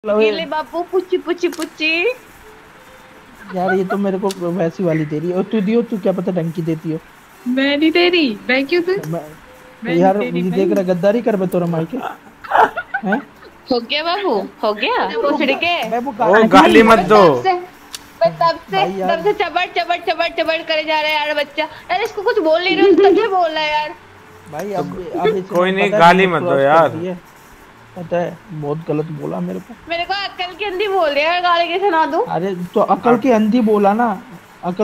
ये ले बापू पुच्ची पुच्ची पुच्ची। यार ये तो मेरे को वैसी वाली दे रही है और तू दियो, तू क्या पता ढंग की देती हो। मैं नहीं दे रही, मैं क्यों दूं? मैं यार ये देख रहा गद्दारी कर तोरा माई के हैं। हो गया बाबू, हो गया उछड़ के। ओ गाली मत दो। तब से चबड़ चबड़ चबड़ चबड़ करे जा रहा है यार बच्चा। यार इसको कुछ बोल नहीं रहे, तब से बोल रहा है यार भाई। अब कोई नहीं, गाली मत दो यार। पता है बहुत गलत बोला मेरे को अक्ल की अंधी बोल रहे हैं, गाली कैसे ना दूं? अरे तो अकल की अंधी बोला ना, अकल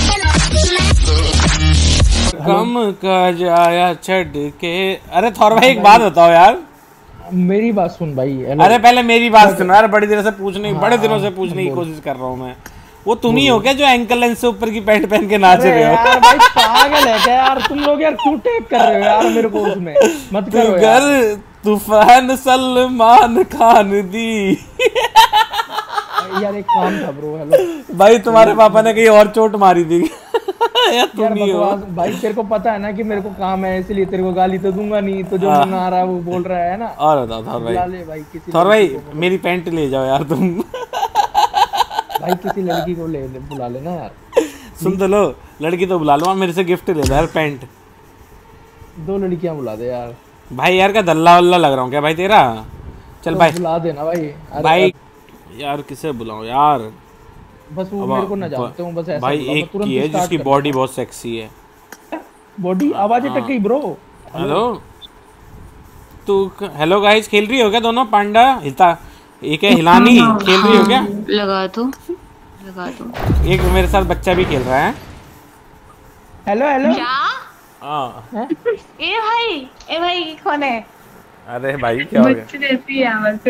कम का जाया छड़ के। अरे थोड़ा भाई एक बात बताओ यार, मेरी बात सुन भाई। अरे पहले मेरी बात सुन यार। बड़ी दिनों से पूछने की कोशिश कर रहा हूँ मैं। वो तुम ही हो क्या जो एंकल लेंथ से ऊपर की पैंट पहन के नाच रहे हो? यार भाई पागल है क्या यार तुम लोग यार, क्यों टेक कर रहे हो यार मेरे को? उसमें मत करो यार। तूफान सलमान खान दी। यार एक काम था ब्रो। हेलो भाई, तुम्हारे पापा ने कहीं और चोट मारी थी यार तुम ही हो भाई। तेरे को पता है ना कि मेरे को काम है, इसलिए तेरे को गाली तो दूंगा नहीं। तो जो मन आ रहा है वो बोल रहा है ना। और बताओ थोर भाई मेरी पैंट ले जाओ यार तुम। भाई किसी लड़की को बुला लेना यार। सुन तो लो, लड़की तो बुला लो, मेरे से गिफ्ट ले लो यार पैंट। 2 लड़कियां बुला दे यार। भाई यार क्या दल्ला वल्ला लग रहा हूँ क्या भाई तेरा? चल भाई बुला देना भाई। भाई यार किसे बुलाऊं यार? बस वो मेरे को ना जानते हूँ बस ऐसा भाई एक की है जिसकी बॉडी बहुत सेक्सी है। बॉडी आवाज अटक गई ब्रो। हेलो तू हेलो गाइस खेल रही हो क्या दोनों? पांडा हिलता एक है हिलानी खेल रही हो क्या? लगा दो। एक मेरे साथ बच्चा भी खेल रहा है। हेलो हेलो क्या? हाँ ए भाई कौन है? अरे भाई क्या हो गया? जैसी आवाज।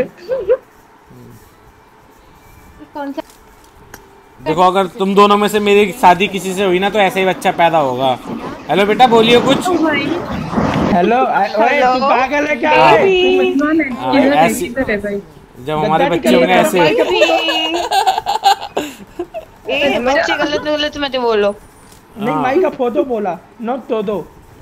कौन सा? देखो अगर तुम दोनों में से मेरी शादी किसी से हुई ना तो ऐसे ही बच्चा पैदा होगा। हेलो बेटा बोलिए कुछ। हेलो तू पागल है क्या? ऐसी जब हमारे बच्चे होंगे ऐसे। बच्चे गलत मत बोलो। नहीं माई का फोटो बोला नो तो दो।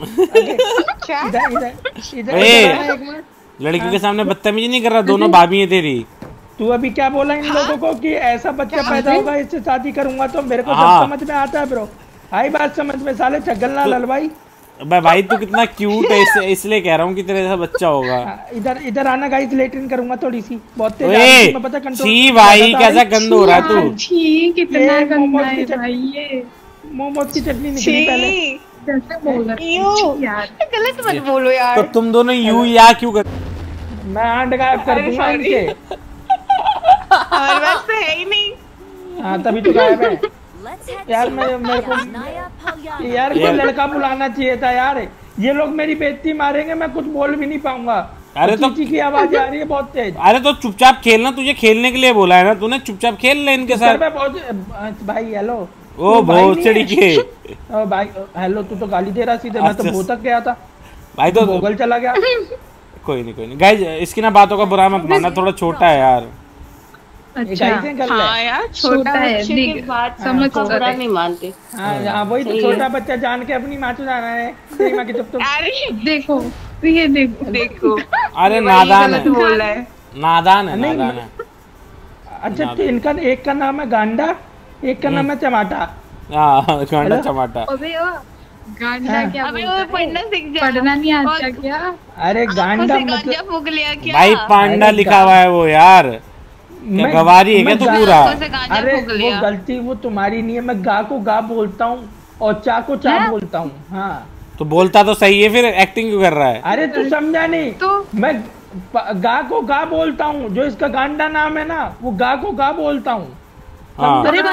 लड़की के सामने बदतमीजी नहीं कर रहा, दोनों भाभी है तेरी। तू अभी क्या बोला इन लोगों को कि ऐसा बच्चा पैदा होगा इससे शादी करूंगा? तो मेरे को सब समझ में आता है ब्रो। आई बात समझ में साले चगल ना ललवाई। भाई तू कितना क्यूट है इसलिए कह रहा हूँ कि तेरे जैसा बच्चा होगा। इधर आना गाइस, लेटरिन करूंगा थोड़ी सी बहुत तेज मैं पता कंट्रोल। छी भाई कैसा गंद हो रहा है तू। छी कितना गंदा है भाई ये। मोमोज की चटनी निकली पहले। कैसे बोल रहे हो यार? गलत मत बोलो यार। तो तुम दोनों यू या क्यों कर? मैं आंट गायब कर दूंगा इनके। हमारे पास तो है ही नहीं। हाँ तभी तो गायब है यार। मेरे को यार कोई लड़का बुलाना चाहिए था यार। ये लोग मेरी बेइज्जती मारेंगे, मैं कुछ बोल भी नहीं पाऊंगा। अरे तो चीची की आवाज आ रही है बहुत तेज। अरे तो चुपचाप खेलना, तुझे खेलने के लिए बोला है ना तूने, चुपचाप खेल ले इनके साथ। भाई हेलो ओ बहुत चढ़ी के भाई। हेलो तू तो गाली दे रहा सीधे। मैं तो भोतक गया था भाई, तो गूगल चला गया। कोई नहीं गाइस, इसकी ना बातों का बुरा मत मानना, थोड़ा छोटा है यार। अच्छा हाँ यार छोटा बच्चे की बात समझ को बुरा नहीं मानते। हाँ वही तो, छोटा बच्चा जान के अपनी माँ चुरा रहा है। अरे देखो ये देखो। अरे नादान है, बोल रहा है नादान है। अच्छा तो इनका एक का नाम है गांडा, एक का नाम है चमाटा। गांडा चमाटा। अबे वो गांडा क्या? अबे वो पढ़ना सीख जा। पढ़ना नहीं आता क्या? अरे गांडा मतलब फूक लिया क्या? भाई पांडा लिखा हुआ है वो यार। क्या गवारी है क्या तू पूरा? अरे वो गलती वो तुम्हारी नहीं है। मैं गा को गा बोलता हूँ और चा को चा बोलता हूँ। हाँ तो बोलता तो सही है, फिर एक्टिंग क्यों कर रहा है? अरे तू समझा नहीं तो? मैं गा को गा बोलता हूँ, जो इसका गांडा नाम है ना वो गा को गा बोलता हूँ। भाई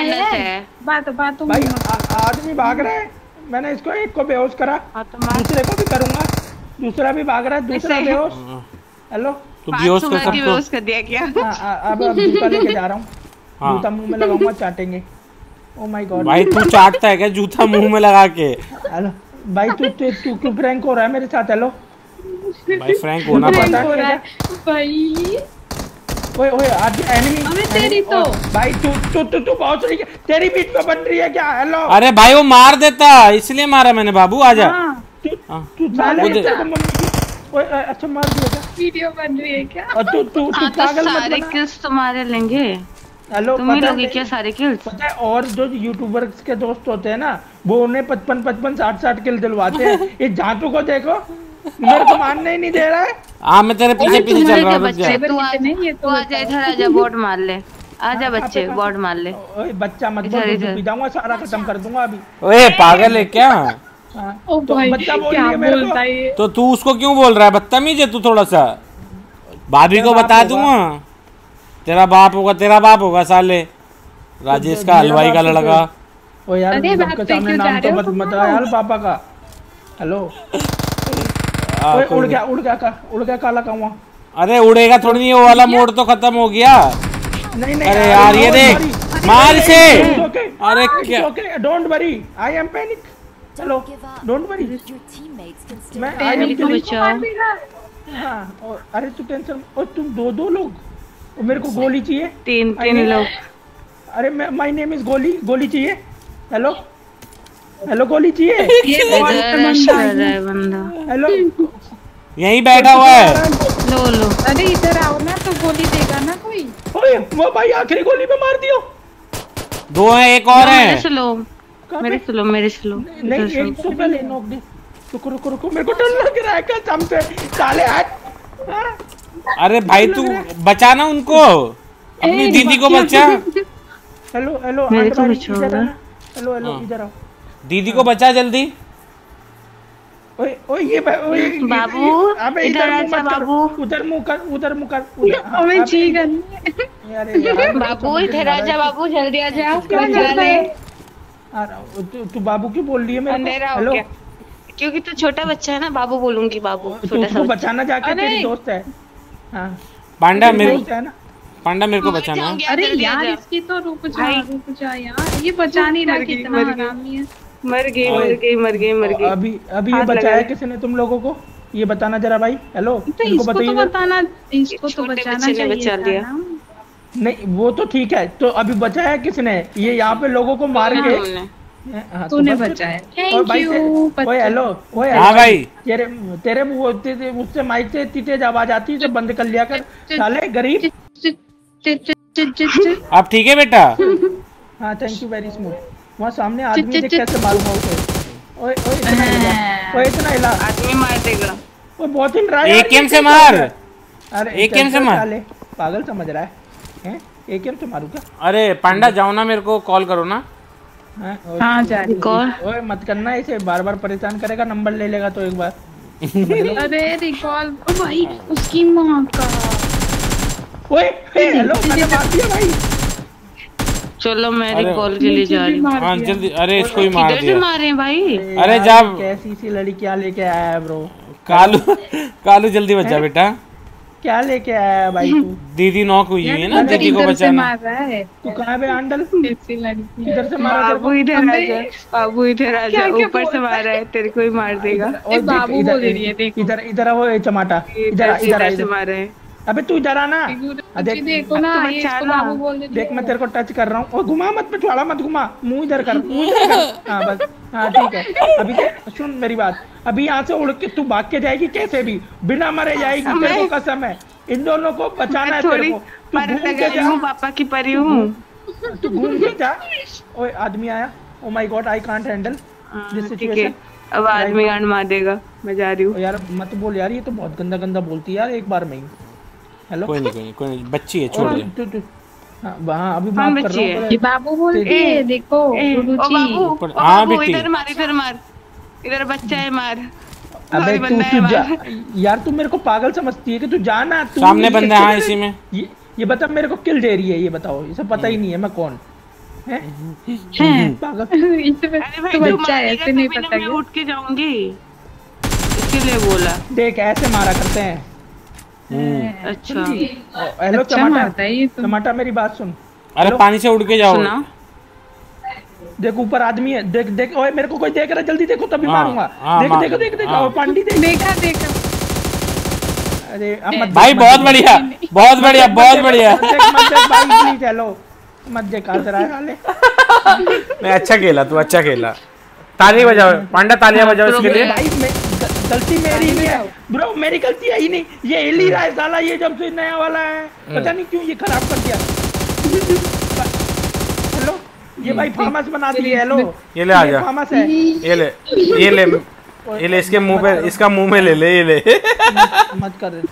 आदमी भाग रहा है, मैंने इसको एक को बेहोश करा, दूसरे को भी करूंगा। दूसरा भी भाग रहा है, दूसरा बेहोश। हेलो तू बेहोश कर दिया क्या? अब जूता लेके जा रहा हूँ। जूता मुंह में लगाऊंगा, चाटेंगे। ओ माय गॉड भाई तू चाटता है क्या जूता मुंह में लगा के? हेलो भाई तू क्यों प्रैंक हो रहा है मेरे साथ? हेलो भाई फ्रैंक होना पड़ता है भाई। ओए आज एनिमी। अबे तेरी तो भाई तू पहुंच रही है, तेरी बीच में बन रही है क्या? हेलो अरे भाई वो मार देता इसलिए मारा मैंने। बाबू आजा। तू अच्छा मार दिया क्या? वीडियो बन रही है क्या? और तू हाँ तो पागल मत सारे बना। किल्स तुम्हारे लेंगे। हेलो, तुम ही पता लोगे है क्या सारे किल्स? पता है, और जो यूट्यूबर्स के दोस्त होते हैं ना, वो उन्हें 55 60 किल दिलवाते हैं। ये झांटू को देखो, मेरे को मानने ही नहीं दे रहा है। हाँ मैं तेरे पीछे पीछे चल रहा हूँ, रुक जा। बच्चे तू आ नहीं, ये तू आजा इधर आजा, बोर्ड मार ले। आजा बच्चे, कहाँ पे? बोर्ड मार ले। ओए बच्चा मत इधर, बोल, इधर। पी जाऊंगा, सारा खत्म कर दूंगा अभी। ओए पागल है क्या? हाँ, ओ तो भाई बच्चा बोल क्या रही है मेरे को। बोलता है ये? तो तू उसको क्यों बोल रहा है? बदतमीज है तू थोड़ा सा। भाभी को बाप बता होगा। दूंगा, तेरा बाप होगा साले, राजेश का हलवाई का लड़का। ओ यार, अरे लोग बात के पे सामने क्यों जा नाम तो रहे हो मत तुम बताओ यार पापा का। हेलो, ओए उड़ गया काला कौवा। अरे उड़ेगा थोड़ी नहीं, वो वाला मोड तो खत्म हो गया। नहीं अरे यार ये देख, मार से। अरे क्या, don't worry, I am panic. Hello, don't worry, मैं आई एम को बचाओ। हाँ, और अरे तू टेंशन, और तुम दो लोग, और मेरे को गोली चाहिए। तीन लोग। अरे मैं, माय नेम इज गोली चाहिए। हेलो गोली चाहिए। इधर रश कर रहा है बंदा। हेलो, यहीं बैठा हुआ है। लो अरे इधर आओ ना, तो गोली देगा ना कोई। ओए वो भाई आखिरी गोली पे मार दियो। दो हैं, एक और मेरे है। से लो, मेरे से लो। नहीं, एक तो पहले नॉक दे। रुको, मेरे को डर लग रहा है कसम से। साले हट। हाँ? अरे भाई तू बचाना उनको, अपनी दीदी को बचा। हेलो मेरे आंट को भाई, बचाओ इधर ना। आना। हेलो हाँ। इधर आओ। दीदी को बचा जल्दी। ओए ये बाबू, अबे इधर मुंह आजा मत कर। बाबू। उधर मुंह कर। हमें जी करनी अरे यार, बाबू इधर आजा, बाबू जल्दी आ जाओ। तू बाबू क्यों बोल रही है मेरे को? अंधेरा हो हेलो, गया, क्योंकि तू छोटा बच्चा है ना, बाबू बोलूंगी। बाबू तू छोटा सा उसको बच्चा। बचाना जाके, अरे। तेरी दोस्त है। हाँ, पांडा तेरी मेरे दोस्त है ना। पांडा मेरे को बचाना है। अरे जल्दी यार, आजा। इसकी तो रुक जा यार, ये बचा नहीं रहा, कितना हरामी है। मर गई। अभी ये हाथ बचाया लगा। किसने तुम लोगों को? ये बताना जरा भाई। हेलो, तो इनको इसको तो बताइए। बताना, इसको तो छोटे बचाना बच्चे ने चाहिए बचा था लिया। ना। नहीं, वो तो ठीक है, तो अभी बचाया किसने? ये यहाँ पे लोगों को मार के। हमने। हाँ, तो तूने बस- बचाया। और थैंक भाई यू। ओए हेलो, हाँ भाई। तेरे मुझसे माइक से इतनी तेज आवाज आती है, तो बंद कर लिया कर साले गरीब। अब ठीक है बेटा। हाँ, थैंक यू वेरी स्मूथ। वहाँ सामने आदमी देख कैसे मारूंगा उसे। ओए इतना हिला। ओए इतना हिला। आदमी मार देगा। ओए बहुत हिल रहा है यार, AKM ये से क्या मार। कर रहा है? अरे AKM से चल, मार। साले, पागल समझ रहा है? AKM से मारू क्या? अरे पांडा जाओ ना, मेरे को कॉल करो ना। हाँ, हाँ, जा रही। कॉल। ओए मत करना, इसे बार बार परेशान करेगा, नंबर ले लेगा तो एक बार। अरे रिकॉल, ओ भाई उसकी माँ का। ओए हेलो, मैंने मार दिया भाई। चलो मैं अरे। रिकॉल के लिए जा रही हूँ। हाँ जल्दी, अरे इसको ही मार किधर से दिया। मारे हैं भाई? अरे यार, जब- कैसी सी लड़कियां लेके आया है ब्रो? कालू जल्दी बचा बेटा। क्या लेके आया है भाई तू? दीदी नॉक हुई है ना, दीदी को इधर से बचाना। मार रहा है तू कहाँ पे आंडल? ऐसी लड़की। इधर से मारा तेरे को? बाबू इधर आजा, बाबू इधर आजा। क्या ऊपर से मारा है, तेरे को ही मार देगा। और देख, बाबू इधर- बोल रही है, देखो। इधर आओ, ये चमाटा। इधर से इधर मारा है। अबे तू इधर आना। देख, देखो ना, अब तो ये बचा इसको ना। बाबू बोल रही देख मैं तेरे को टच कर रहा हूँ, और घुमा मत, पिछवाड़ा मत घुमा, मुंह इधर कर। हाँ बस, हाँ ठीक है। अभी सुन मेरी बात, अभी यहाँ से उड़ के तू भाग के जाएगी कैसे भी, बिना मरे जाएगी, तेरे को कसम है। इन दोनों को बचाना है तेरे थोड़ी को। तू पर घूम के लगा जा, हूँ, पापा की परी हूँ। तू घूम के जा। ओए आदमी आया। Oh my god, I can't handle this ठीक है, सिचुएशन। अब आदमी गांड मार देगा। मैं जा रही हूँ। यार मत बोल यार, ये तो बहुत गंदा बोलती है यार, एक बार में ही। हेलो, कोई नहीं, बच्ची है, छोड़ दे। हाँ अभी हाँ, माफ कर बच्ची रहा है। हूँ। ये बाबू बोलती है, देखो ओ गुरुजी। बाबू, ऊपर- ओ हाँ, बाबू, बेटी। इधर मार, इधर मार। इधर बच्चा है, मार। अबे सॉरी, तू बंदा है, तू जा मार। यार, तू मेरे को पागल समझती है कि तू जाना। तू सामने ये बंदा है, हाँ, इसी में। ये बता, मेरे को किल दे रही है, ये बताओ, इसे पता ही नहीं है मैं कौन है। पागल। इससे अरे भाई, तो तू बच्चा है, मारेगा ऐसे नहीं तभी ना पता मैं क्या। उठ के जाऊंगी, इसलिए बोला। देख ऐसे मारा करते हैं। अच्छा, हेलो अच्छा टमाटर, मारता है ये तो। टमाटर मेरी बात सुन। अरे हेलो? पानी से उड़ के जाओ। सुना? देख ऊपर आदमी है, देख देख। ओए मेरे को कोई देख रहा है, जल्दी देखो तभी हाँ, मारूंगा। हाँ, देख मार। देखो देख देख, हाँ। और पांडी देख। देखा देखा। अरे अब मत भाई देख, बहुत मत बढ़िया, बहुत बढ़िया, बहुत बढ़िया। मत देख भाई प्लीज। हेलो मत देख, हंस रहा है साले। नहीं अच्छा खेला तू, अच्छा खेला। ताली बजाओ पांडा, तालियां बजाओ इसके लिए। भाई मैं गलती मेरी नहीं है ब्रो, मेरी गलती है ही नहीं, ये हिल ही रहा है साला, ये जब से नया वाला है पता नहीं क्यों ये खराब कर दिया। हेलो ये भाई फार्मस बना दिए। हेलो ये ले आ जा, फार्मस है, ये ले इसके मुंह पे, इसका मुंह में ले ले, ये ले। मत कर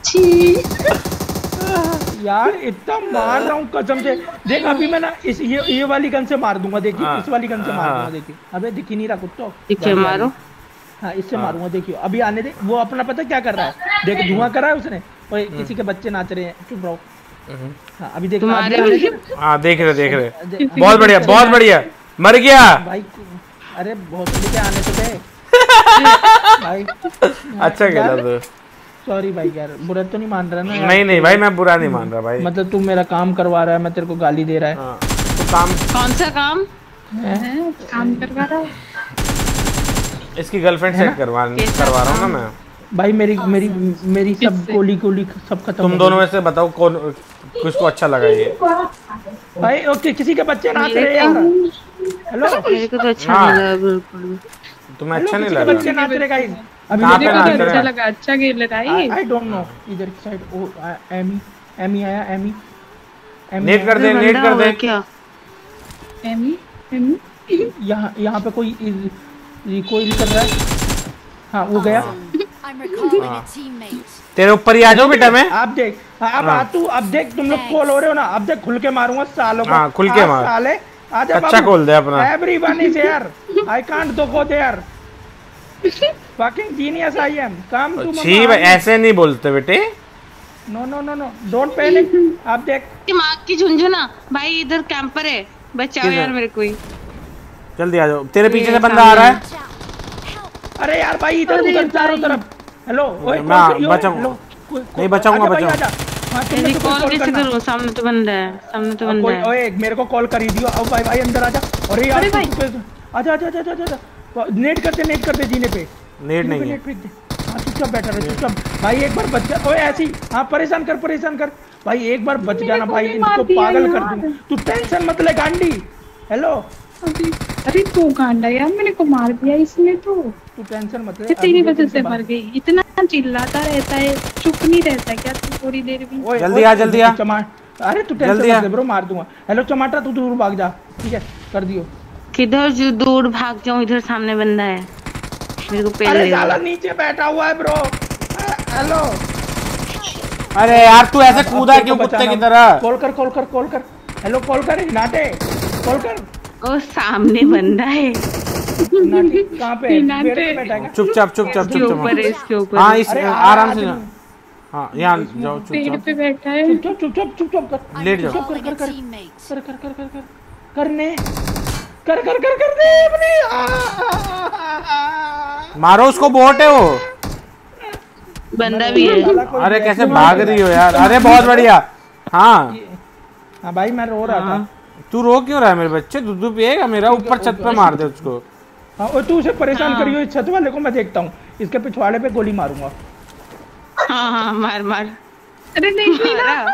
यार, इतना मार रहा हूँ कसम से। देख अभी मैं ना इस ये वाली गन से मार दूंगा, देखिए इस वाली गन से मार दूंगा, देखिए। अबे दिख ही नहीं रहा कुछ तो, देखिए मारो। हाँ इससे मारूंगा, देखियो अभी आने दे। वो अपना पता क्या कर रहा है, देख धुआं करा है उसने, ओए किसी के बच्चे नाच रहे हैं, चुप रहो। हाँ अभी देख, हाँ देख रहे, बहुत बढ़िया, बहुत बढ़िया, मर गया भाई। अरे बहुत जल्दी आने तो दे भाई। अच्छा खेला तो। सॉरी भाई यार, बुरा तो नहीं मान रहा ना? नहीं नहीं भाई, मैं बुरा नहीं मान रहा भाई। मतलब तू मेरा काम करवा रहा है, मैं तेरे को गाली दे रहा है। तो काम कौन सा काम? काम करवा रहा है, इसकी गर्लफ्रेंड से करवा रहा हूँ ना मैं भाई। मेरी सब गोली सब खत्म। तुम दोनों में से बताओ कौन किसको अच्छा लगा ये भाई? ओके किसी के बच्चे नाच रहे यार। हेलो मेरे को तो अच्छा नहीं लगा बिल्कुल। तुम्हें अच्छा नहीं किसी के लगा? बच्चे नाच रहे गाइस। अभी कहाँ पे मेरे को नाच तो रहे अच्छा हैं? लगा, अच्छा खेल रहा है। आई डोंट नो इधर की साइड। ओ एमी आया, एमी नेट कर दे, नेट कर दे। क्या एमी यहाँ पे कोई रिकॉइल कर रहा है। हाँ वो गया। तेरे ऊपर ही आ जाओ बेटा मैं। आप देख, अब देख तुम लोग कॉल हो रहे हो ना, अब देख खुल के मारूंगा सालों को। हाँ, खुल के मार। साले आजा अच्छा खोल दे अपना। Everyone is here, I can't go there. Fucking genius I am, come to mama. छी भाई, ऐसे नहीं बोलते बेटे। No no no no, don't panic. आप देख दिमाग की झुंझुना भाई, इधर कैंपर है, बचाओ यार मेरे को। जल्दी आ जाओ, तेरे पीछे से बंदा आ रहा है। अरे यार भाई इधर उधर चारों तरफ। हेलो ओए मैं बचाऊंगा, नहीं बचाऊंगा, बचाऊंगा। हाँ तुमने तो कॉल कैसे करूं? सामने तो बंदा है, सामने तो बंदा है। ओए मेरे को कॉल कर ही दियो। अब भाई अंदर आजा। अरे यार आजा आजा आजा आजा। नेट कर दे जीने पे। नेट नहीं है। नेट फेंक दे। हाँ चुपचाप बैठा रहे, चुपचाप भाई। एक बार बच जा। ओए ऐसी हाँ परेशान कर भाई, एक बार बच जाना भाई, इनको पागल कर दूं। तू टेंशन मत ले गांडी। हेलो अरे तू गांडा यार, मेरे को मार दिया इसने तो। तू टेंशन मत ले, तेरी वजह से मर गई। इतना चिल्लाता रहता है, चुप नहीं रहता क्या तू थोड़ी देर भी? जल्दी आ, जल्दी आ। अरे तू टेंशन मत ले ब्रो, मार दूंगा। हेलो टमाटर, तू दूर भाग जा, ठीक है? कर दियो। किधर जो दूर भाग जाऊं? इधर सामने बंदा है, मेरे को पहले। अरे साला नीचे बैठा हुआ है ब्रो। हेलो अरे यार तू ऐसे कूदा क्यों कुत्ते की तरह? कॉल कर। हेलो कॉल कर नाटे, कॉल कर। ओ सामने बंदा है। कहाँ पे है? चुपचाप इसके ऊपर। हाँ इस आराम से। हाँ यहाँ जाओ, पेड़ पे बैठा है। चुपचाप कर, लेट जाओ। मारो उसको, बोट है वो। बंदा भी है। अरे कैसे भाग रही हो यार? अरे बहुत बढ़िया। हाँ भाई मैं रो रहा था। तू रो क्यों रहा है? मेरे बच्चे दूध पिएगा मेरा। ऊपर छत पे मार दे उसको। हाँ और तू उसे परेशान करियो, इस छत वाले को मैं देखता हूँ, इसके पिछवाड़े पे गोली मारूंगा। हाँ मार। अरे नहीं ना,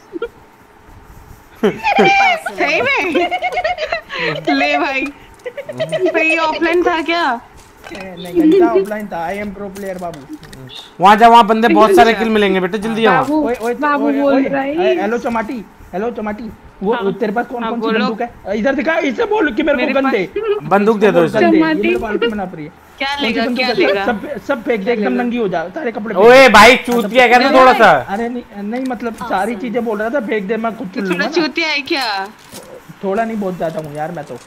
सही में ले भाई। भाई ऑफलाइन था क्या? नहीं ऑफलाइन था। आई एम प्रो प्लेयर बाबू। वहाँ जा, वहाँ बंदे बहुत सारे किल मिलेंगे बेटे, जल्दी आ। बाबू बोल रहा है। हेलो चमाटी, वो तेरे पास कौन सी बंदूक है? इधर दिखा, इससे बोल कि मेरे को गन दे। बंदूक दे दो इसे। क्या लेगा? सब फेंक दे, एकदम नंगी हो जा, सारे कपड़े। ओए भाई चूतिया क्या था थोड़ा सा? अरे नहीं मतलब सारी चीजें बोल रहा था, फेंक दे, मैं खुद थोड़ा चूतिया है क्या? थोड़ा नहीं, बहुत ज्यादा हूँ यार मैं तो।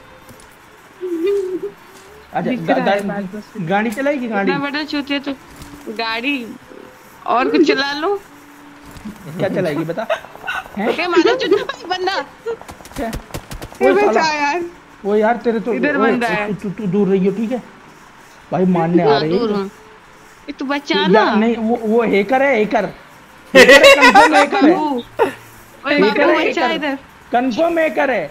अच्छा गाड़ी चलाएगी? गाड़ी बड़ा चूतिया तो गाड़ी और कुछ चला लो। क्या चलाएगी बता? क्या मारो चुप बंदा। यार वो यार तेरे तो इधर बंदा है। तू दूर रही हो, ठीक है भाई? मारने आ रही है। ये तू बचा ना। नहीं वो हैकर है, हैकर। कंफर्म हैकर है।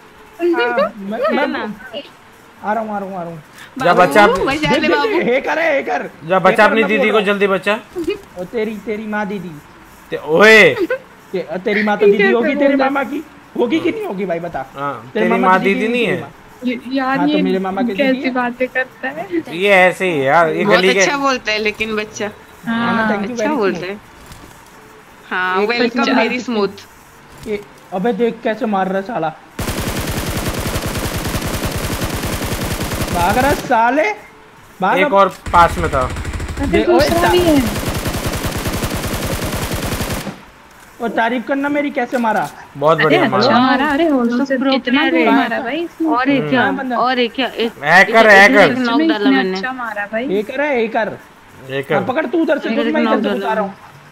आ रहा हूँ। जा बचा, हैकर है, हैकर। जा बचा अपनी दीदी को, जल्दी बचा। और तेरी माँ दीदी। ओए तेरी माँ तो दीदी होगी, तेरी मामा की होगी कि नहीं होगी भाई बता? तेरी माँ दीदी नहीं है? यार हाँ, तो ये मेरे मामा की कैसी दीदी है। बातें करता है। ये ऐसे ही है यार, ये बहुत गली के अच्छा बोलता है लेकिन बच्चा हाँ, thank you अच्छा very बोलता much। है। हाँ एक वेलकम second वेरी भाई, स्मूथ। अबे देख कैसे मार रहा है साला, भाग रहा है साले, भाग एक अब। और पास में था। अरे ओए, दूसरा भी है। और तारीफ करना मेरी, कैसे मारा। बहुत अरे बढ़िया अच्छा मारा। मारा। अरे होलो से प्रो कितना प्लेयर दूर है। मारा भाई इसने। और एक क्या, कहाँ है बंदा? और एक क्या, हैकर है, हैकर। सच नॉक में डाला इसने मैंने। अच्छा मारा भाई। एक है, एक कर। एक हाँ, पकड़ तू उधर से, एक तो मैं knock इधर से डाला घुसा रहा हूँ।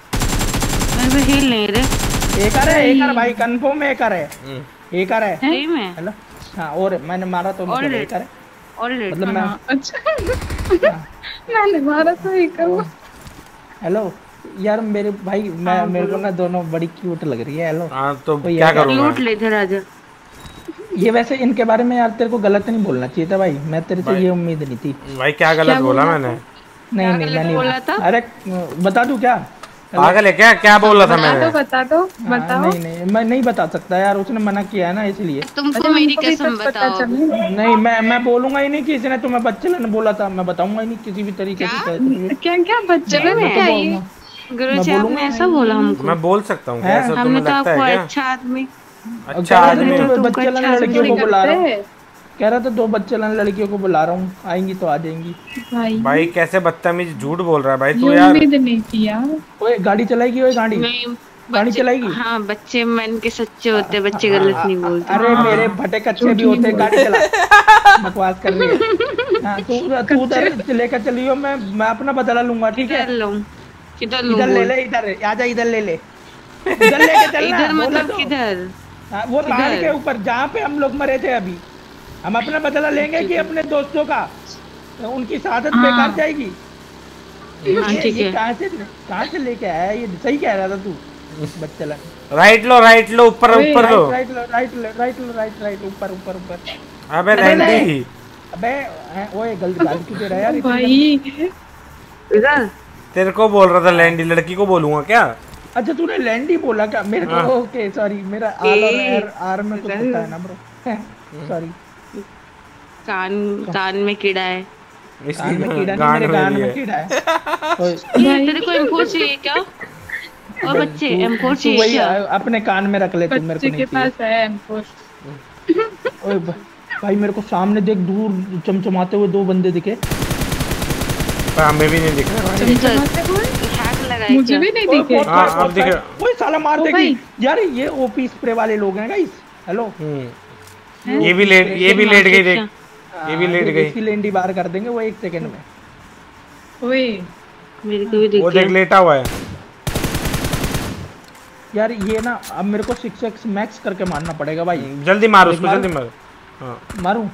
मेरे पे हील नहीं रे। एक है, एक है भाई, कंफर्म एक है, एक है। सही में हेलो, हाँ, और मैंने मारा तो मतलब Alright। एक है, ऑलरेडी मतलब मैं। हाँ, अच्छा मैंने मारा तो एक है वो। हेलो यार मेरे भाई, मैं मेरे को ना दोनों बड़ी क्यूट लग रही है। हेलो, हाँ तो कोई क्या है? करूँ लूट मैं? ले इधर आजा। ये वैसे इनके बारे में यार तेरे को गलत नहीं बोलना चाहिए था भाई, मैं तेरे से भाई- ये उम्मीद नहीं थी। भाई क्या गलत बोला मैंने? नहीं नहीं, गलत मैं नहीं बोला था? अरे बता दूं क्या? पागल है क्या? क्या बोला था बता मैंने? दो बता दो हाँ, बताओ। नहीं नहीं, मैं नहीं बता सकता यार, उसने मना किया है ना इसलिए। तुमको अरे मेरी हमको भी कसम सच पता बताओ। चले। नहीं, मैं बोलूंगा ही नहीं कि इसने तुम्हें बच्चे ने बोला था, मैं बताऊंगा ही नहीं किसी भी तरीके से। क्या क्या बच्चे सही में में? क्या ये? गुरुजी मैं आपने बोलूंगा ऐसा बोला हमको। मैं बोल सकता हूँ क्या? है? ऐसा हमने तुम्हें तो लगता आपको है क्या? अच्छा आदमी। अच्छा आदमी तो तुमको बच्चे अच्छा लाने लड़कियों को थोड़ी बुला रहा हूँ, करते। कह रहा था 2 बच्चे लाने लड़कियों को बुला रहा हूँ, आएंगी तो आ जाएंगी। भाई भाई कैसे बदतमीज झूठ बोल रहा है भाई तू ये यार। उम्मीद नहीं थी यार। ओए गाड़ी चलाएगी, ओए गाड़ी नहीं गाड़ी चलाएगी। हाँ बच्चे मन के सच्चे होते हैं, बच्चे गलत नहीं बोलते। अरे मेरे फटे कच्चे भी होते, गाड़ी चला, बकवास कर रही है। हाँ, तू उधर लेकर चलियो, मैं अपना बदला लूंगा, ठीक है? किधर लूं? किधर लूं? इधर ले बोल। ले, इधर आजा, इधर ले ले, इधर लेके चलना। इधर बोला मतलब तो। किधर? हाँ, वो पहाड़ किधर? के ऊपर जहाँ पे हम लोग मरे थे अभी। हम अपना बदला लेंगे कि अपने दोस्तों का, उनकी शहादत बेकार जाएगी। हाँ, ठीक ये है। कहाँ से लेके आया? ये सही कह रहा था तू, बच्चा ला। राइट लो ऊपर ऊपर लो। राइट राइट, ऊपर ऊपर ऊपर। अबे लैंडी। अबे ओए, गलती गाली क्यों दे रहा है यार? भाई इधर तेरे को बोल रहा था लैंडी, लड़की को बोलूंगा क्या? अच्छा तूने लैंडी बोला क्या मेरे को? हाँ। ओके सॉरी, मेरा आर और आर में कुछ होता है ना ब्रो, सॉरी। कान में कीड़ा है। कान में कीड़ा नहीं, गांड मेरे में कान भी में है। कीड़ा है। ओए, तेरे को M4 चाहिए क्या? और बच्चे M4 तू चाहिए वही क्या? अपने कान में रख ले, तू मेरे बच्चे को के नहीं चाहिए। पास है M4। ओए भाई, मेरे को सामने देख, दूर चमचमाते हुए 2 बंदे दिखे। हमें भी नहीं दिख रहा भाई। चमचमाते हुए हैक लगाए मुझे क्या? भी नहीं ओए, दिखे। बहुत हाँ, सारे, अब दिख रहा। ओए साला मार ओ देगी भाई। यार, ये ओपी स्प्रे वाले लोग हैं गाइस। हेलो, ये भी लेट गई देख। ये भी लेट गई। इसकी लेंडी बाहर कर देंगे वो 1 सेकंड में। ओए मेरे को भी दिख वो देख गया। लेटा हुआ है। यार ये ना अब मेरे को 6x मैक्स करके मारना पड़ेगा भाई। जल्दी मार उसको, मार। जल्दी मार। हाँ मारूं?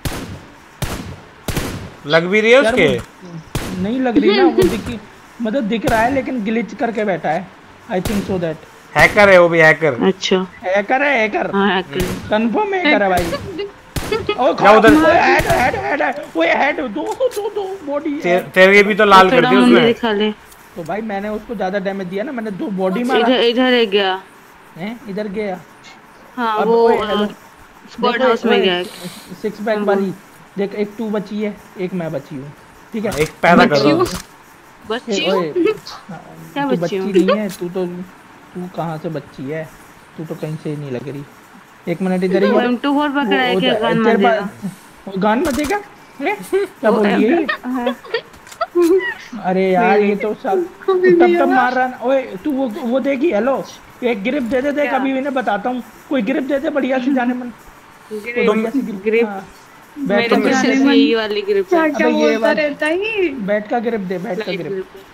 लग भी रही है यार उसके। नहीं लग रही ना, वो दिखी, मतलब दिख रहा है लेकिन ग्लिच करके बैठा है। I think so that hacker है वो भी, हैकर। अच्छा हैकर है, हैकर हाँ हैकर। कंफर्म हैकर है भाई। ओ जा उधर। हेड ओए हेड, दो बॉडी है। तेरे भी तो लाल कर थोड़ा दी मुंडी उसने। दिखा ले। तो भाई मैंने उसको ज्यादा डैमेज दिया ना, मैंने 2 बॉडी मारा इधर इधर है गया। है, इधर गया। हाँ अब वो ओए, हेलो। स्क्वाड देखो, हाउस में ओए, गया है। 6 पैक वाली देख, एक तू बची है, एक मैं बची हूँ, ठीक है? एक पैदा कर दो। बच्ची ओए, क्या तू बच्ची बच्ची हूँ? नहीं है, तू कहाँ से बच्ची है? तू तो कहीं से ही नहीं लग रही। 1 मिनट इधर ही है। M24 पकड़ा है क्या? गन मत तेरे देगा। पास गान मत देगा? हैं? क्या बोल रही है ये? अरे यार ये तो सब तब मार रहा ना। ओए तू वो देगी। हेलो, एक ग्रिप दे दे, देख अभी इन्हें बताता हूँ, कोई ग्रिप दे दे बढ़िया से, जाने मन कोई बढ़िया सी ग्रिप हाँ। बैट मेरे का को ग्रिप सिर्फ दे, यही वाली ग्रिप क्या है। क्या अबे ये बोलता बात- रहता है। बैट का ग्रिप दे, बैट का लाइट ग्रिप। ग्रिप है।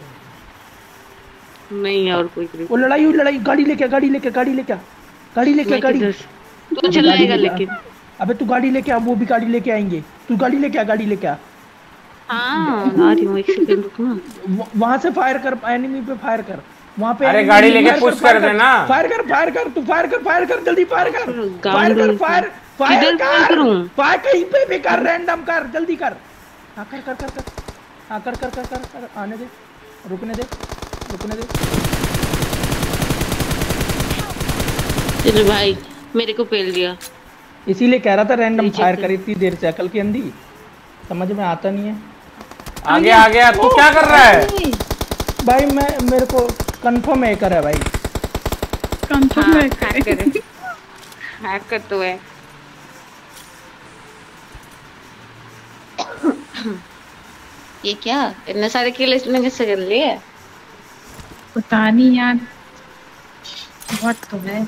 नहीं और कोई ग्रिप। वो लड़ाई, गाड़ी लेके गाड़ी मैं गाड़ी। किधर? तू चलाएगा लेकिन। अबे तू गाड़ी लेके आ, वो भी गाड़ी लेके आएंगे। तू गाड़ी लेके आ। हाँ आ रही हूँ, 1 सेकंड रुकना। वहां से फायर कर, एनिमी पे फायर कर। वहां पे अरे enemy गाड़ी पे लेके fire push कर देना। फायर कर, तू फायर कर, जल्दी फायर कर। गाड़ी किधर fire करूं? फायर कहीं पे भी कर, रैंडम कर, जल्दी कर। हाँ कर। हाँ कर, आने दे, रुकने दे। चलो भाई, मेरे को पेल दिया। इसीलिए कह रहा था रैंडम फायर कर इतनी देर से, अकल की अंधी, समझ में आता नहीं है। आ गया तू क्या कर रहा है? भाई मेरे को कंफर्म हैकर है भाई। कंफर्म है हैकर तो है। ये क्या इतने सारे किल इसने किससे कर लिए? पता नहीं यार, बहुत तो है।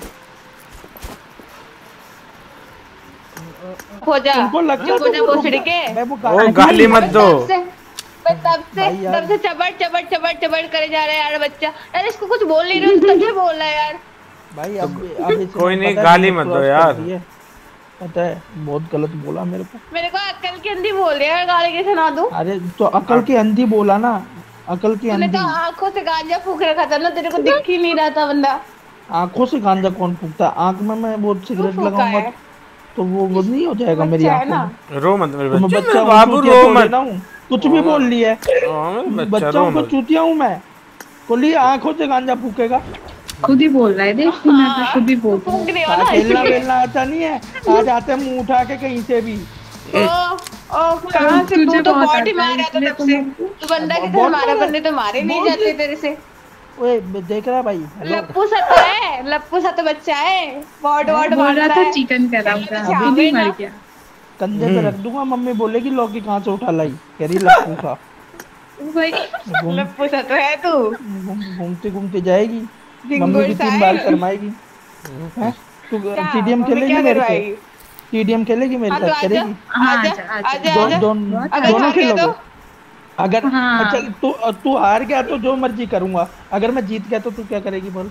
हो जा तुमको लगता चुप हो जा भोसड़ी के। ओ गाली मत दो। तब से चबड़ करे जा रहा है यार बच्चा। यार इसको कुछ बोल नहीं रहे तो तब बोल रहा है यार। भाई अब कोई नहीं, गाली मत दो यार। पता है बहुत गलत बोला मेरे को अक्ल की अंधी बोल रहा है, गाली कैसे ना दूं? अरे तो अकल की अंधी बोला ना, अकल की तूने अंधी। तो आंखों से गांजा फूक रखा था ना, तेरे को दिख ही नहीं रहा था बंदा। आंखों से गांजा कौन फूकता? आंख में मैं वो सिगरेट फूका लगाऊंगा है। तो वो नहीं हो जाएगा मेरी बच्चा है आंखों ना। में। रो मत मेरे तो मैं बच्चे, बच्चा हूँ, बाबू चूतिया रो थोड़ी मत। ना हूँ, कुछ भी बोल ली है। बच्चाओं को चूतिया हूँ मैं, बोली आंखों से गांजा फूकेगा। खुद ही बोल रहा है, देख मैं तो खुद ही बोल रहा हूँ। फूक रही हो ना खेलना इसलिए। वेलना आता नहीं है, आ जाते मुंह उठा के कहीं से भी। कहाँ से? तू तुझे तो बहुत बॉडी आता है, मार रहा था इसलिए तब से। तू बंदा के घर मारा, बंदे तो मारे नहीं जाते तेरे से। ओए देख रहा भाई, हेलो लप्पू सा तो है, लप्पू सा तो बच्चा है। वॉर्ड बोल रहा मारता था है। चिकन कराऊंगा, अच्छा, खुद ही ना। मर गया। कंधे पे रख दूंगा, मम्मी बोलेगी लौकी कहाँ से उठा लाई, कह रही लप्पू था। भाई लप्पू सा तो है तू। घूमते घूमते जाएगी, मम्मी डिंगोर भी सा 3 है। बार शर्माएगी। हैं? तू क्या? टीडीएम मम्मी खेलेगी क्या मेरे से? करवाएगी? टीडीएम खेलेगी मेरे हाँ तो साथ? आजा करेगी? हाँ, आजा आजा, आजा दो, आजा। अगर दोनों हार गया खेलोगे? तो? अगर हाँ। चल तू हार गया तो जो मर्जी करूंगा, अगर मैं जीत गया तो तू क्या करेगी बोल?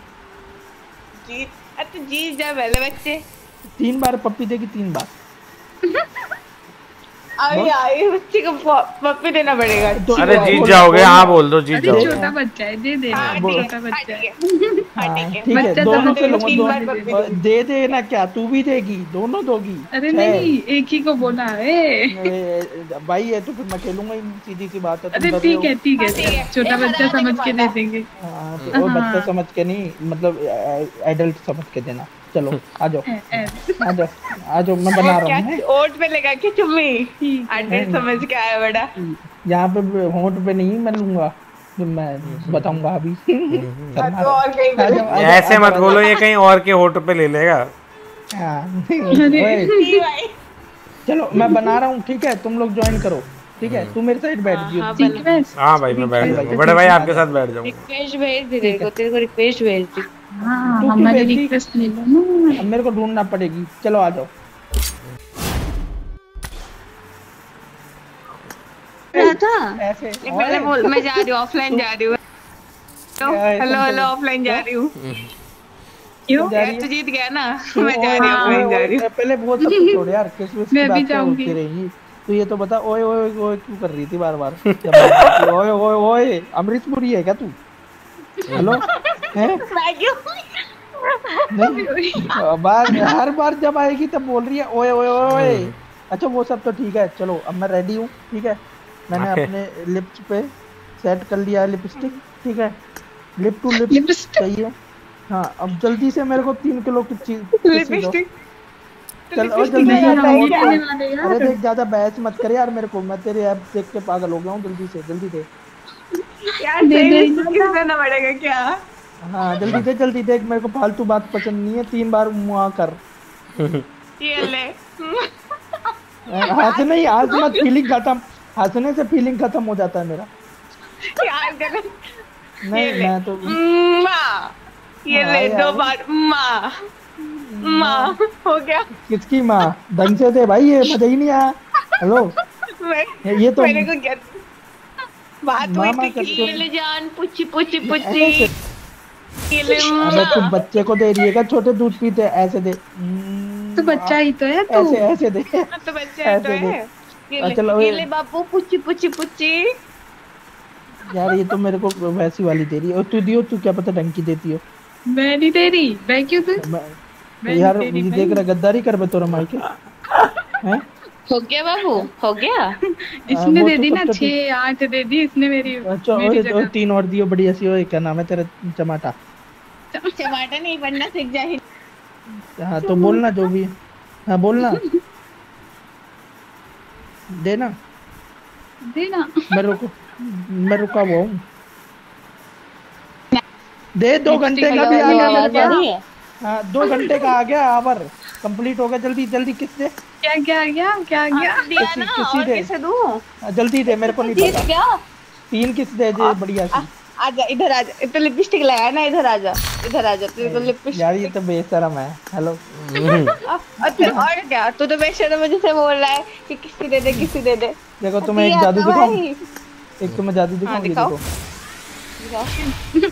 तू जीत जा पहले बच्चे। 3 बार पप्पी देगी, 3 बार। अभी आई बच्चे को पप्पी देना पड़ेगा। तो अरे जीत बोल- जाओगे, बोल- हाँ बोल दो, जीत अरे जाओगे। छोटा बच्चा है, दे दे। हाँ, छोटा बच्चा है। हाँ, ठीक ठीक है, बच्चा दोनों तो से दो, लूंगा, 3 बार पप्पी दूंगी। दे देना क्या, तू भी देगी, दोनों दोगी। अरे 6। नहीं, एक ही को बोला है। भाई है तो फिर मैं खेलूंगा ही, सीधी सी बात है। तुम अरे डर ठीक रहे है, हो। ठीक हाँ, ठीक है, है। छोटा ये बच्चा हराने समझ के के बाद दे देंगे। हाँ, तो वो हाँ। बच्चा समझ के नहीं, मतलब एडल्ट समझ के देना। चलो आ जाओ, आ जाओ, आ जाओ, मैं बना रहा हूँ। ओट पे लगा के चुम्मी अड्डे समझ के आया बड़ा। यहाँ पे होंठ पे नहीं मैं लूंगा, जो मैं बताऊंगा अभी। तो और कहीं आ जाओ, आ जाओ, ऐसे आ मत जाओ, बोलो, ये कहीं और के होठ पे ले लेगा। हाँ, अरे। ओए, नहीं भाई। चलो मैं बना रहा हूँ, ठीक है, तुम लोग ज्वाइन करो, ठीक है, तू मेरे साइड बैठ जियो। हाँ, रिक्वेस्ट। हाँ भाई मैं बैठ जाऊंगा, बड़े भाई आपके साथ बैठ जाऊंगा। रिक्वेस्ट भेज दे, तेरे को रिक्वेस्ट भेज दी। हाँ, तू क्यों हमारी भेजती? रिक्वेस्ट ले लो ना। अब मेरे को ढूंढना पड़ेगी, चलो आ जाओ। ऐसे नहीं, पहले बोल मैं जा रही हूँ, ऑफलाइन जा रही हूँ। हेलो हेलो, ऑफलाइन जा रही हूँ। क्यों? जा रही तू है? जीत गया ना, मैं जा रही हूँ, ऑफलाइन जा रही हूँ। पहले वो सब तो छोड़ यार, किस किस की मैं भी बातें जाऊंगी। होती रहेंगी। तो ये तो बता, ओए ओए ओए क्यों कर रही थी बार बार? ओए ओए ओए, अमृतपुरी है क्या तू? हेलो, हैं? मैं क्यों? नहीं, हर बार जब आएगी तब बोल रही है ओए ओए ओए। अच्छा वो सब तो ठीक है, चलो अब मैं रेडी हूँ, ठीक है। मैंने Okay. अपने लिप्स पे सेट कर लिया है लिपस्टिक, ठीक है, लिप टू लिप लिपस्टिक? चाहिए। हाँ अब जल्दी से मेरे को 3 किलो की चीज लिपस्टिक चल और लिपस्टिक जल्दी नहीं से आता है नोट क्या? कर। अरे देख ज्यादा बहस मत कर यार मेरे को, मैं तेरे ऐप देख के पागल हो गया हूँ, जल्दी से जल्दी दे। यार सही में किस देना पड़ेगा क्या? हाँ जल्दी देख, मेरे को फालतू बात पसंद नहीं है, 3 बार मुआ कर। ये ले। हंसने ही हंस मत, फीलिंग खत्म, हंसने से फीलिंग खत्म हो जाता है मेरा। यार गलत। नहीं ले। मैं तो माँ ये हाँ, ले यार। 2 बार माँ माँ हो गया। किसकी माँ? ढंग से दे भाई, ये मजा ही नहीं आया। हेलो ये तो मेरे को क्या बात हुई मामा थी करते कि ये ले जान पुच्ची पुच्ची पुच्ची ऐसे। ये ले अबे तू माँ। बच्चे को दे रही है क्या? छोटे दूध पीते हैं, ऐसे दे। तो बच्चा ही तो है तू। ऐसे दे। तो बच्चे तो ऐसे है। दे। चलो ये ले बापू पुच्ची पुच्ची पुच्ची। यार ये तो मेरे को वैसी वाली दे रही है, और तू दियो, तू क्या पता ढंग की देती हो। मैं नहीं दे रही, मैं क्यों दूं? मैं यार नहीं दे रही ये भाई। देख रहा, गद्दारी कर बे तोरा माई के हैं? हो गया बाबू हो गया। इसने वो दे तो दी सब ना, तो ठीक। 6-8 दे दी इसने मेरी अच्छा मेरी और जगह। 3 और दियो, बढ़िया सी। ओए क्या नाम है तेरा? चमाटा। टमाटर नहीं बनना सीख जाए। हाँ तो बोलना जो भी है। हाँ बोलना, देना। देना। मैं रुका हुआ हूँ। दे 2 घंटे का भी आ गया मेरे आवाज आ पास। रही है। हाँ 2 घंटे का आ गया, आवर कंप्लीट हो गया। जल्दी जल्दी किस दे? क्या क्या क्या क्या क्या? दिया किसी ना, किसी और दे। किसे दूं? जल्दी दे, मेरे को नहीं जीत पता। क्या? 3 किस दे जे बढ़िया सी। आजा इधर, आजा। तो लिपस्टिक लगाया ना, इधर आजा, इधर आजा, तेरे को यार ये लिपस्टिक। तो बेशरम है। हेलो। और क्या, तू तो बेशर्म मुझे से बोल रहा है कि किसी दे दे, किसी दे दे। देखो तुम्हें एक दिया जादू तो दिखाऊं, भाई। एक तुम्हें जादू दिखाऊं, ये दिखाओ। देखो।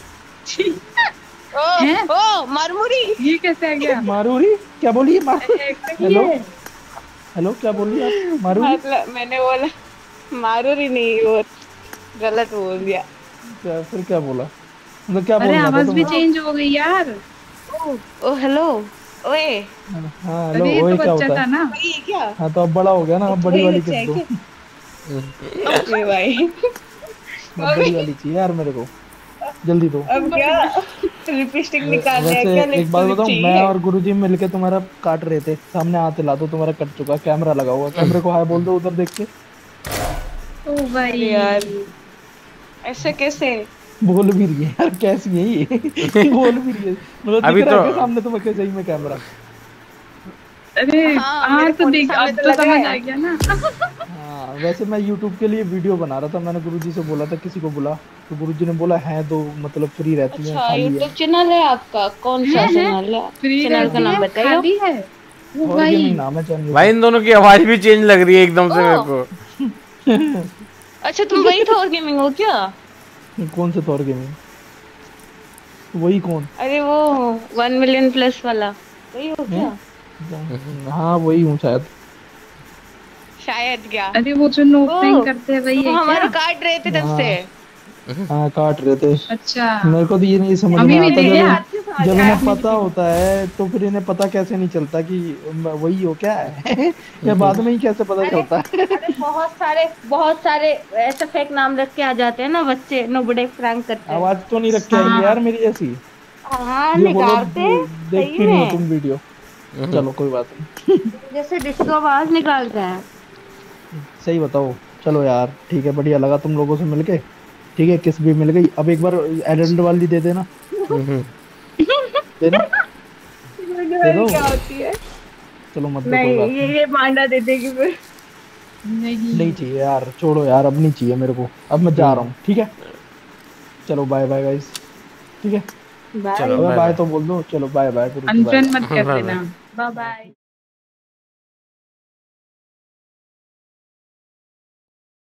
हैं? ओ मारमुरी। ये कैसे आ गया? मारूरी क्या बोली है? हेलो ये हेलो, क्या बोली आप? मारूरी मतलब मैंने बोला मारूरी नहीं, वो गलत बोल दिया। क्या? फिर क्या बोला? मतलब क्या अरे बोलना था आवाज भी तुम्हें? चेंज हो गई यार। Oh hello. ओए हाँ हेलो, अरे ये ओए तो क्या बच्चा होता था है? ना। वही है क्या? हाँ तो अब बड़ा हो गया ना, अब बड़ी वही वाली बच्चा है कर दो। क्या? ओके भाई। अब बड़ी वाली चाहिए यार मेरे को, जल्दी दो। अब क्या लिपस्टिक निकाल लिया वैसे क्या? एक बात लिपस्टिक बताऊं, मैं चाहिए? और गुरुजी मिलके तुम्हारा काट रहे थे, सामने हाथ हिला दो, तुम्हारा कट चुका। कैमरा लगा हुआ, कैमरे को हाय बोल दो उधर देख के। ओ भाई अरे यार ऐसे कैसे? बोल भी रही है यार, कैसी है ये? बोल भी रही है, मतलब अभी दिख रहा तो है क्या सामने तुम्हें के सही में कैमरा? अरे हाँ, हाँ मेरे तो फोन के देख, सामने अब तो तो लगा समझ है। आ गया ना। हाँ वैसे मैं YouTube के लिए वीडियो बना रहा था, मैंने गुरुजी से बोला था किसी को बुला, तो गुरुजी ने बोला है दो, मतलब फ्री रहती हैं, अच्छा, खाली है। यूट्यूब चैनल है आपका? कौन सा है चैनल है? फ्री चैनल का रहती नाम है, बताइए। खाली है। ओ और भाई गेमिंग नाम है चैनल भाई इन दोनों की आवाज भी चेंज लग रही है एकदम से मेरे ओ को। का। अच्छा, तुम वही थॉर गेमिंग हो क्या? कौन से थॉर गेमिंग? वही कौन अरे वो 1 मिलियन प्लस वाला, वही हो है? क्या? हाँ वही हूँ शायद। शायद क्या? अरे वो जो नो ओ प्लैंक करते हैं वही तुम है हमारा क्या? काट रहे थे तब से। हाँ काट रहे थे। अच्छा मेरे को तो ये नहीं समझ में अभी भी आता, थे जब क्या? जब इन्हें काटने पता की होता है तो फिर इन्हें पता कैसे नहीं चलता कि वही हो क्या है? या बाद में ही कैसे पता अरे चलता है? अरे बहुत सारे ऐसे फेक नाम रख के आ जाते हैं ना बच्चे, नुबड़े प्रैंक करते हैं। आवाज तो नहीं रख के आएंगे हाँ यार मेरी जैसी। हाँ ये बोलो निकालते हैं, सही देखती नहीं हो में। तुम वीडियो। चलो कोई बात नहीं। जैसे डिस्को आवाज निकालते हैं। सही बताओ। चलो यार ठीक है, बढ़िया लगा तुम लोगों से मिलके। ठीक है, किस भी मिल गई। अब एक बार एडल्ट वाली दे देना, देना, दे दो। क्या होती है? चलो मत दो, कोई नहीं, बात नहीं। ये पांडा दे देगी फिर। नहीं चाहिए यार, छोड़ो यार, अब नहीं चाहिए मेरे को, अब मैं जा रहा हूँ। ठीक है, चलो बाय बाय गाइस। ठीक है, बाय चलो अबे बाय बाय बाय। तो बोल दो। चलो बाय बाय गुरु जी, बाय अनफ्रेंड बाय। मत कर बाय देना। बाय। Bye bye.